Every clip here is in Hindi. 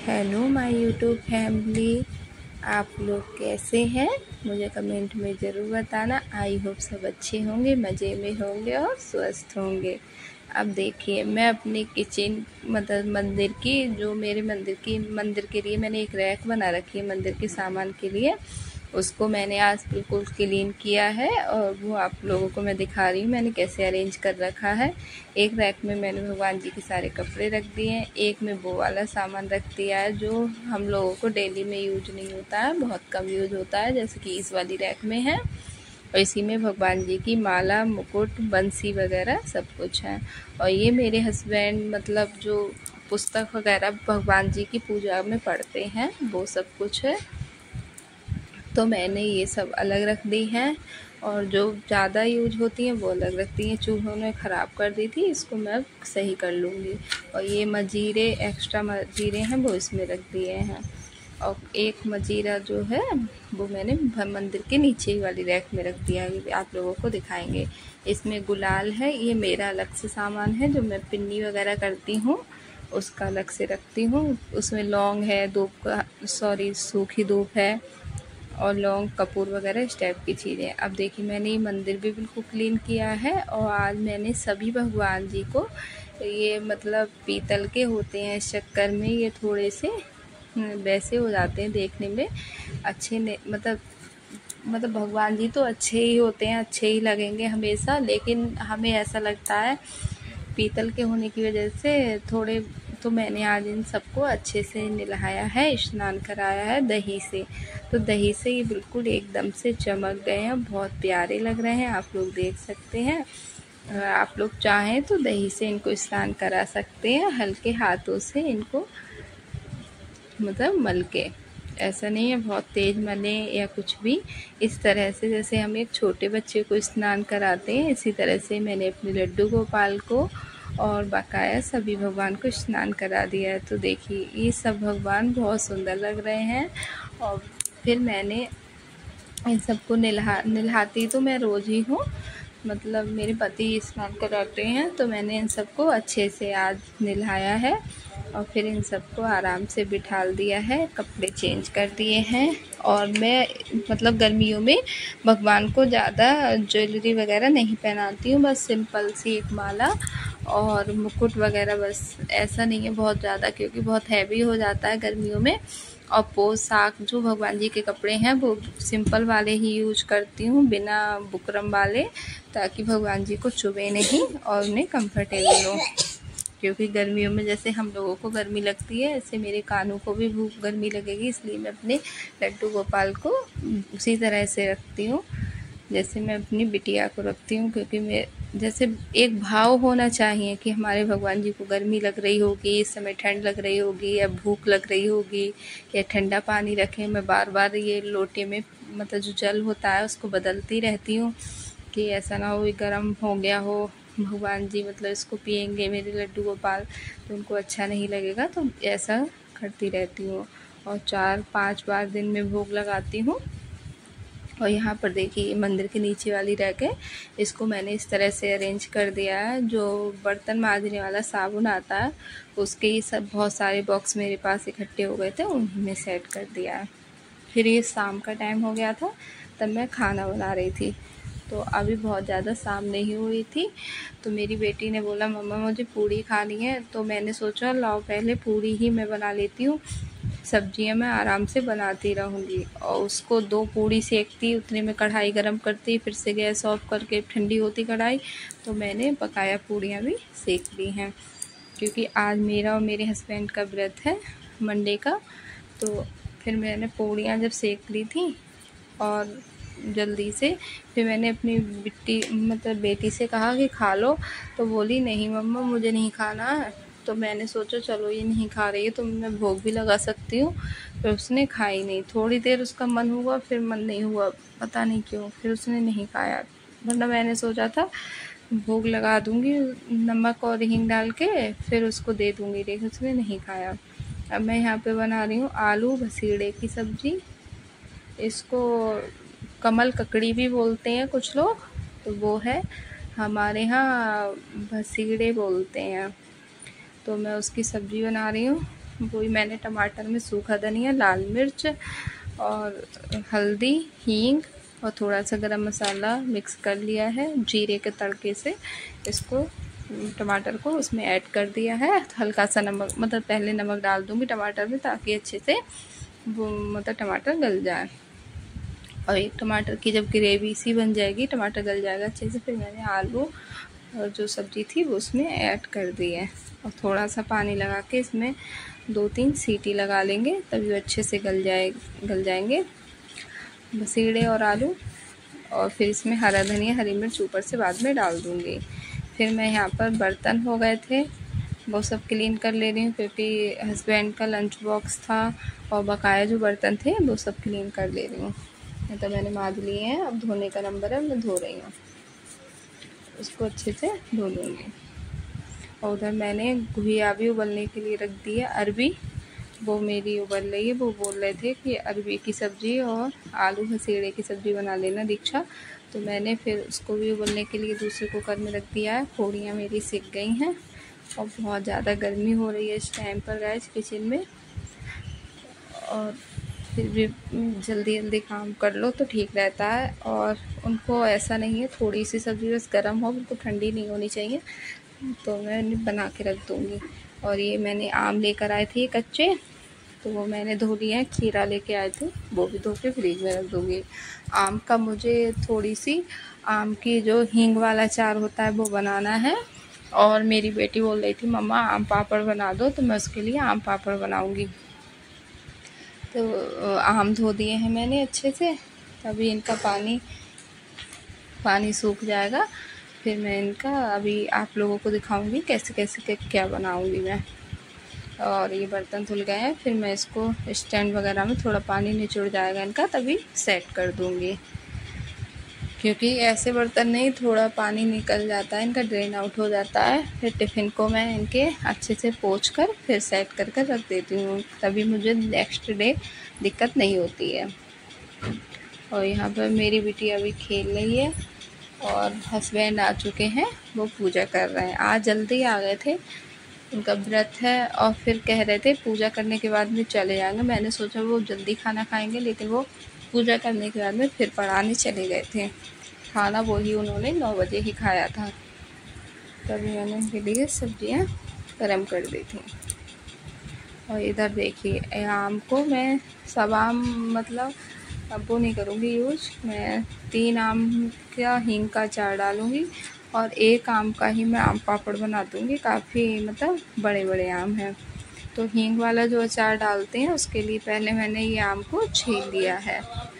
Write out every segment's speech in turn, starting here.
हेलो माय यूट्यूब फैमिली, आप लोग कैसे हैं? मुझे कमेंट में ज़रूर बताना। आई होप सब अच्छे होंगे, मज़े में होंगे और स्वस्थ होंगे। अब देखिए, मैं अपनी किचन मतलब मंदिर की जो मेरे मंदिर के लिए मैंने एक रैक बना रखी है मंदिर के सामान के लिए। उसको मैंने आज बिल्कुल क्लीन किया है और वो आप लोगों को मैं दिखा रही हूँ मैंने कैसे अरेंज कर रखा है। एक रैक में मैंने भगवान जी के सारे कपड़े रख दिए हैं, एक में वो वाला सामान रख दिया है जो हम लोगों को डेली में यूज नहीं होता है, बहुत कम यूज होता है, जैसे कि इस वाली रैक में है। और इसी में भगवान जी की माला, मुकुट, बंसी वगैरह सब कुछ है। और ये मेरे हस्बैंड मतलब जो पुस्तक वगैरह भगवान जी की पूजा में पढ़ते हैं वो सब कुछ है। तो मैंने ये सब अलग रख दी हैं और जो ज़्यादा यूज होती हैं वो अलग रख दी हैं। चूहों ने ख़राब कर दी थी, इसको मैं सही कर लूँगी। और ये मजीरे, एक्स्ट्रा मजीरे हैं वो इसमें रख दिए हैं। और एक मजीरा जो है वो मैंने मंदिर के नीचे वाली रैक में रख दिया है, आप लोगों को दिखाएंगे। इसमें गुलाल है, ये मेरा अलग से सामान है जो मैं पिन्नी वगैरह करती हूँ उसका अलग से रखती हूँ। उसमें लौंग है, सूखी धूप है और लौंग, कपूर वगैरह इस टाइप की चीज़ें। अब देखिए, मैंने ये मंदिर भी बिल्कुल क्लीन किया है और आज मैंने सभी भगवान जी को, ये मतलब पीतल के होते हैं, इस चक्कर में ये थोड़े से वैसे हो जाते हैं देखने में अच्छे ने मतलब भगवान जी तो अच्छे ही होते हैं, अच्छे ही लगेंगे हमेशा, लेकिन हमें ऐसा लगता है पीतल के होने की वजह से थोड़े। तो मैंने आज इन सबको अच्छे से नहलाया है, स्नान कराया है दही से। तो दही से ये बिल्कुल एकदम से चमक गए हैं, बहुत प्यारे लग रहे हैं, आप लोग देख सकते हैं। आप लोग चाहें तो दही से इनको स्नान करा सकते हैं, हल्के हाथों से इनको मतलब मल के, ऐसा नहीं है बहुत तेज़ मलें या कुछ भी। इस तरह से जैसे हम एक छोटे बच्चे को स्नान कराते हैं, इसी तरह से मैंने अपने लड्डू गोपाल को और बाकाया सभी भगवान को स्नान करा दिया है। तो देखिए, ये सब भगवान बहुत सुंदर लग रहे हैं। और फिर मैंने इन सबको नहलाती तो मैं रोज़ ही हूँ, मतलब मेरे पति स्नान कराते हैं, तो मैंने इन सबको अच्छे से आज नहलाया है और फिर इन सबको आराम से बिठाल दिया है, कपड़े चेंज कर दिए हैं। और मैं मतलब गर्मियों में भगवान को ज़्यादा ज्वेलरी वगैरह नहीं पहनाती हूँ, बस सिंपल सी एक माला और मुकुट वगैरह, बस ऐसा नहीं है बहुत ज़्यादा, क्योंकि बहुत हैवी हो जाता है गर्मियों में। और पोशाक जो भगवान जी के कपड़े हैं वो सिंपल वाले ही यूज करती हूँ, बिना बुकरम वाले, ताकि भगवान जी को चुभे नहीं और उन्हें कंफर्टेबल हो। क्योंकि गर्मियों में जैसे हम लोगों को गर्मी लगती है, ऐसे मेरे कानों को भी भूख गर्मी लगेगी, इसलिए मैं अपने लड्डू गोपाल को उसी तरह से रखती हूँ जैसे मैं अपनी बिटिया को रखती हूँ। क्योंकि मैं जैसे एक भाव होना चाहिए कि हमारे भगवान जी को गर्मी लग रही होगी, इस समय ठंड लग रही होगी या भूख लग रही होगी या ठंडा पानी रखें। मैं बार बार ये लोटे में मतलब जो जल होता है उसको बदलती रहती हूँ कि ऐसा ना हो ये गर्म हो गया हो, भगवान जी मतलब इसको पिएंगे मेरे लड्डू गोपाल तो उनको अच्छा नहीं लगेगा, तो ऐसा करती रहती हूँ। और 4-5 बार दिन में भोग लगाती हूँ। और यहाँ पर देखिए, मंदिर के नीचे वाली रैक है, इसको मैंने इस तरह से अरेंज कर दिया है। जो बर्तन मांजने वाला साबुन आता है उसके ये सब बहुत सारे बॉक्स मेरे पास इकट्ठे हो गए थे, उन्हीं में सेट कर दिया है। फिर ये शाम का टाइम हो गया था, तब मैं खाना बना रही थी, तो अभी बहुत ज़्यादा शाम नहीं हुई थी, तो मेरी बेटी ने बोला मम्मा मुझे पूड़ी खानी है, तो मैंने सोचा लाओ पहले पूड़ी ही मैं बना लेती हूँ, सब्जियां मैं आराम से बनाती रहूँगी। और उसको 2 पूड़ी सेकती, उतने में कढ़ाई गरम करती, फिर से गैस ऑफ करके ठंडी होती कढ़ाई, तो मैंने बकाया पूड़ियाँ भी सेक ली हैं। क्योंकि आज मेरा और मेरे हस्बैंड का व्रत है मंडे का, तो फिर मैंने पूड़ियाँ जब सेक ली थी और जल्दी से, फिर मैंने अपनी बेटी से कहा कि खा लो, तो बोली नहीं मम्मा मुझे नहीं खाना है। तो मैंने सोचा चलो ये नहीं खा रही है तो मैं भोग भी लगा सकती हूँ। फिर उसने खाई नहीं, थोड़ी देर उसका मन हुआ, फिर मन नहीं हुआ, पता नहीं क्यों, फिर उसने नहीं खाया। वरना मैंने सोचा था भोग लगा दूँगी नमक और हींग डाल के, फिर उसको दे दूँगी, लेकिन उसने नहीं खाया। अब मैं यहाँ पे बना रही हूँ आलू भसीड़े की सब्ज़ी। इसको कमल ककड़ी भी बोलते हैं कुछ लोग, तो वो है, हमारे यहाँ भसीड़े बोलते हैं। तो मैं उसकी सब्ज़ी बना रही हूँ। वही मैंने टमाटर में सूखा धनिया, लाल मिर्च और हल्दी, हींग और थोड़ा सा गरम मसाला मिक्स कर लिया है। जीरे के तड़के से इसको टमाटर को उसमें ऐड कर दिया है। हल्का सा नमक, मतलब पहले नमक डाल दूँगी टमाटर में ताकि अच्छे से वो मतलब टमाटर गल जाए। और एक टमाटर की जब ग्रेवी सी बन जाएगी, टमाटर गल जाएगा अच्छे से, फिर मैंने आलू और जो सब्ज़ी थी वो उसमें ऐड कर दी है। और थोड़ा सा पानी लगा के इसमें 2-3 सीटी लगा लेंगे, तभी वो अच्छे से गल जाएंगे बसीड़े और आलू। और फिर इसमें हरा धनिया, हरी मिर्च ऊपर से बाद में डाल दूँगी। फिर मैं यहाँ पर बर्तन हो गए थे वो सब क्लीन कर ले रही हूँ, क्योंकि हस्बैंड का लंच बॉक्स था और बकाया जो बर्तन थे वो सब क्लीन कर ले रही हूँ। तो मैंने मांज लिए हैं, अब धोने का नंबर है, मैं धो रही हूँ। उसको अच्छे से धो लूँगी। और उधर मैंने घुइया भी उबलने के लिए रख दी है, अरबी वो मेरी उबल रही है। वो बोल रहे थे कि अरबी की सब्ज़ी और आलू हसीड़े की सब्ज़ी बना लेना दीक्षा, तो मैंने फिर उसको भी उबलने के लिए दूसरे कुकर में रख दिया है। पूड़ियाँ मेरी सिक गई हैं और बहुत ज़्यादा गर्मी हो रही है इस टाइम पर गाइस किचन में। और फिर भी जल्दी जल्दी काम कर लो तो ठीक रहता है। और उनको ऐसा नहीं है, थोड़ी सी सब्ज़ी बस गर्म हो, बिल्कुल ठंडी नहीं होनी चाहिए, तो मैं बना के रख दूँगी। और ये मैंने आम लेकर आए थे कच्चे, तो वो मैंने धो लिए हैं। खीरा लेके आए थे, वो भी धो के फ्रिज में रख दूँगी। आम का मुझे थोड़ी सी आम की जो हींग वाला अचार होता है वो बनाना है। और मेरी बेटी बोल रही थी मम्मा आम पापड़ बना दो, तो मैं उसके लिए आम पापड़ बनाऊँगी। तो आम धो दिए हैं मैंने अच्छे से, तभी इनका पानी सूख जाएगा। फिर मैं इनका अभी आप लोगों को दिखाऊंगी कैसे कैसे क्या बनाऊंगी मैं। और ये बर्तन धुल गए हैं, फिर मैं इसको स्टैंड वगैरह में थोड़ा पानी निचुड़ जाएगा इनका, तभी सेट कर दूंगी। क्योंकि ऐसे बर्तन नहीं, थोड़ा पानी निकल जाता है इनका, ड्रेन आउट हो जाता है। फिर टिफ़िन को मैं इनके अच्छे से पोंछ कर फिर सेट कर कर रख देती हूँ, तभी मुझे नेक्स्ट डे दिक्कत नहीं होती है। और यहाँ पर मेरी बेटी अभी खेल रही है और हस्बैंड आ चुके हैं, वो पूजा कर रहे हैं। आज जल्दी आ गए थे, उनका व्रत है और फिर कह रहे थे पूजा करने के बाद में चले जाएंगे। मैंने सोचा वो जल्दी खाना खाएंगे, लेकिन वो पूजा करने के बाद में फिर पढ़ाने चले गए थे। खाना वही उन्होंने 9 बजे ही खाया था, तभी मैंने उनके लिए सब्जियां गरम कर दी थी। और इधर देखिए आम को मैं सब आम मतलब अब वो नहीं करूँगी यूज, मैं 3 आम का हींग का अचार डालूँगी और 1 आम का ही मैं आम पापड़ बना दूँगी। काफ़ी मतलब बड़े बड़े आम हैं, तो हींग वाला जो अचार डालते हैं उसके लिए पहले मैंने ये आम को छील लिया है।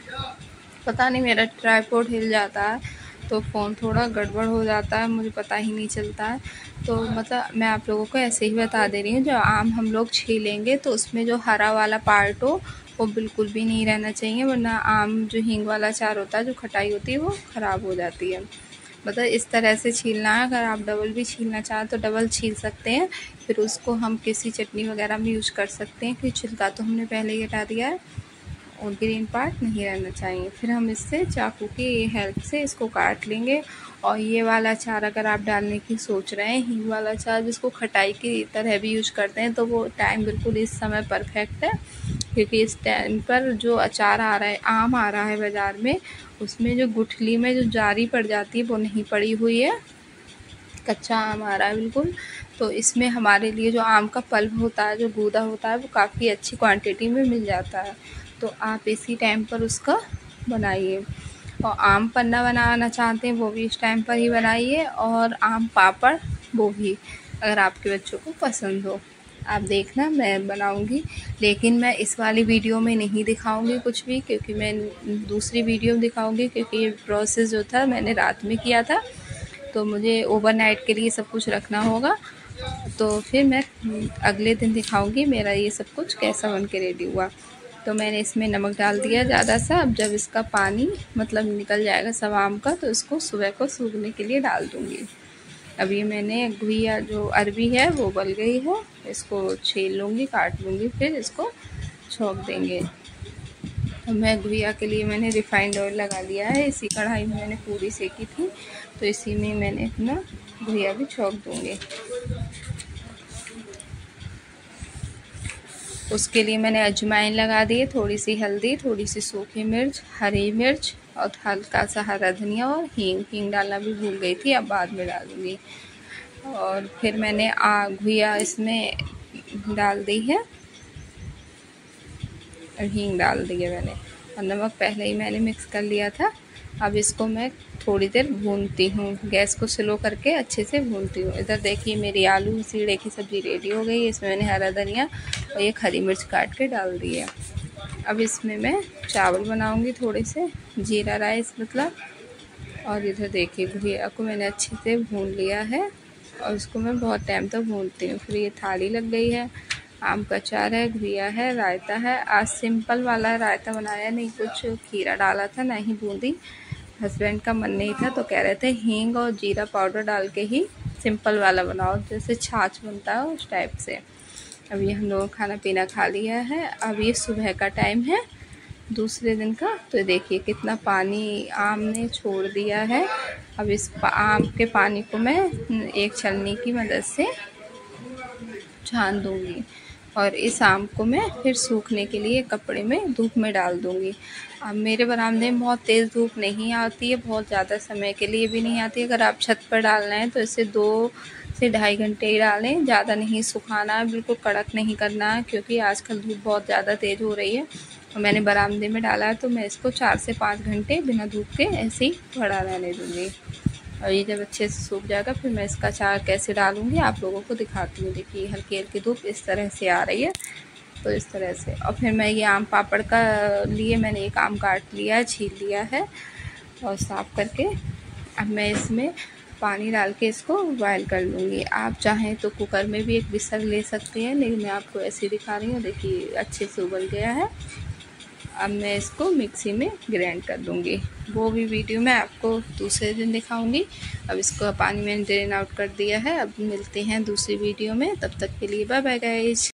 पता नहीं मेरा ट्राइपॉड हिल जाता है तो फ़ोन थोड़ा गड़बड़ हो जाता है, मुझे पता ही नहीं चलता है। तो मतलब मैं आप लोगों को ऐसे ही बता दे रही हूँ, जो आम हम लोग छीलेंगे तो उसमें जो हरा वाला पार्ट हो वो बिल्कुल भी नहीं रहना चाहिए, वरना आम जो हींग वाला अचार होता है, जो खटाई होती है वो ख़राब हो जाती है। मतलब इस तरह से छीलना है। अगर आप डबल भी छीलना चाहें तो डबल छील सकते हैं, फिर उसको हम किसी चटनी वगैरह में यूज कर सकते हैं, क्योंकि छिलका तो हमने पहले ही हटा दिया है और ग्रीन पार्ट नहीं रहना चाहिए। फिर हम इससे चाकू की हेल्प से इसको काट लेंगे। और ये वाला अचार अगर आप डालने की सोच रहे हैं, हींग वाला अचार जिसको खटाई की तरह भी यूज करते हैं, तो वो टाइम बिल्कुल इस समय परफेक्ट है, क्योंकि इस टाइम पर जो अचार आ रहा है, आम आ रहा है बाज़ार में, उसमें जो गुठली में जो जारी पड़ जाती है वो नहीं पड़ी हुई है, कच्चा आम आ रहा है बिल्कुल। तो इसमें हमारे लिए जो आम का पल्प होता है, जो गूदा होता है, वो काफ़ी अच्छी क्वांटिटी में मिल जाता है। तो आप इसी टाइम पर उसका बनाइए। और आम पन्ना बनाना चाहते हैं वो भी इस टाइम पर ही बनाइए, और आम पापड़ वो भी, अगर आपके बच्चों को पसंद हो। आप देखना मैं बनाऊंगी, लेकिन मैं इस वाली वीडियो में नहीं दिखाऊंगी कुछ भी, क्योंकि मैं दूसरी वीडियो दिखाऊंगी, क्योंकि ये प्रोसेस जो था मैंने रात में किया था, तो मुझे ओवरनाइट के लिए सब कुछ रखना होगा। तो फिर मैं अगले दिन दिखाऊंगी मेरा ये सब कुछ कैसा बन के रेडी हुआ। तो मैंने इसमें नमक डाल दिया ज़्यादा सा। अब जब इसका पानी मतलब निकल जाएगा सब आम का, तो इसको सुबह को सूखने के लिए डाल दूँगी। अब ये मैंने घुइया जो अरबी है वो उबल गई है, इसको छील लूँगी, काट लूँगी, फिर इसको छोंक देंगे। मैं घुइया के लिए मैंने रिफाइंड ऑयल लगा लिया है, इसी कढ़ाई में मैंने पूरी सेकी थी, तो इसी में मैंने अपना घुइया भी छोंक दूँगी। उसके लिए मैंने अजवाइन लगा दी, थोड़ी सी हल्दी, थोड़ी सी सूखी मिर्च, हरी मिर्च और हल्का सा हरा धनिया और हींग डालना भी भूल गई थी, अब बाद में डालूँगी। और फिर मैंने घुइया इसमें डाल दी है और हींग डाल दी है मैंने, और नमक पहले ही मैंने मिक्स कर लिया था। अब इसको मैं थोड़ी देर भूनती हूँ, गैस को स्लो करके अच्छे से भूनती हूँ। इधर देखिए मेरी आलू सीढ़े की सब्ज़ी रेडी हो गई है। इसमें मैंने हरा धनिया और ये हरी मिर्च काट के डाल दी है। अब इसमें मैं चावल बनाऊँगी, थोड़े से जीरा राइस मतलब। और इधर देखिए घुइया को मैंने अच्छे से भून लिया है और इसको मैं बहुत टाइम तक भूनती हूँ। फिर ये थाली लग गई है, आम का अचार है, घुइया है, रायता है। आज सिंपल वाला रायता बनाया, नहीं कुछ खीरा डाला था, ना ही बूंदी। हस्बैंड का मन नहीं था तो कह रहे थे हींग और जीरा पाउडर डाल के ही सिंपल वाला बनाओ, जैसे छाछ बनता है उस टाइप से। अब ये हम लोगों खाना पीना खा लिया है। अब ये सुबह का टाइम है, दूसरे दिन का। तो देखिए कितना पानी आम ने छोड़ दिया है। अब इस आम के पानी को मैं एक छलनी की मदद से छान दूंगी और इस आम को मैं फिर सूखने के लिए कपड़े में धूप में डाल दूंगी। अब मेरे बरामदे में बहुत तेज़ धूप नहीं आती है, बहुत ज़्यादा समय के लिए भी नहीं आती है। अगर आप छत पर डालना है तो इसे 2 से ढाई घंटे ही डालें, ज़्यादा नहीं सुखाना है, बिल्कुल कड़क नहीं करना है, क्योंकि आजकल धूप बहुत ज़्यादा तेज़ हो रही है। और मैंने बरामदे में डाला है तो मैं इसको 4 से 5 घंटे बिना धूप के ऐसे ही पड़ा रहने दूँगी। और ये जब अच्छे से सूख जाएगा फिर मैं इसका अचार कैसे डालूँगी आप लोगों को दिखाती हूँ। देखिए हल्की हल्की धूप इस तरह से आ रही है, तो इस तरह से। और फिर मैं ये आम पापड़ का लिए मैंने एक आम काट लिया है, छील लिया है और साफ़ करके अब मैं इसमें पानी डाल के इसको बॉयल कर लूँगी। आप चाहें तो कुकर में भी एक विसल ले सकते हैं, लेकिन मैं आपको ऐसे दिखा रही हूँ। देखिए अच्छे से उबल गया है। अब मैं इसको मिक्सी में ग्राइंड कर लूँगी, वो भी वीडियो मैं आपको दूसरे दिन दिखाऊंगी। अब इसको पानी मैंने ड्रेन आउट कर दिया है। अब मिलते हैं दूसरी वीडियो में, तब तक के लिए बाय बाय गाइस।